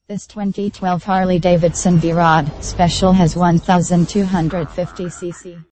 This 2012 Harley-Davidson V-Rod Special has 1,250 cc.